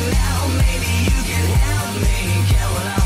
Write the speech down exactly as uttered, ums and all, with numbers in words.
now, maybe you can help me get what I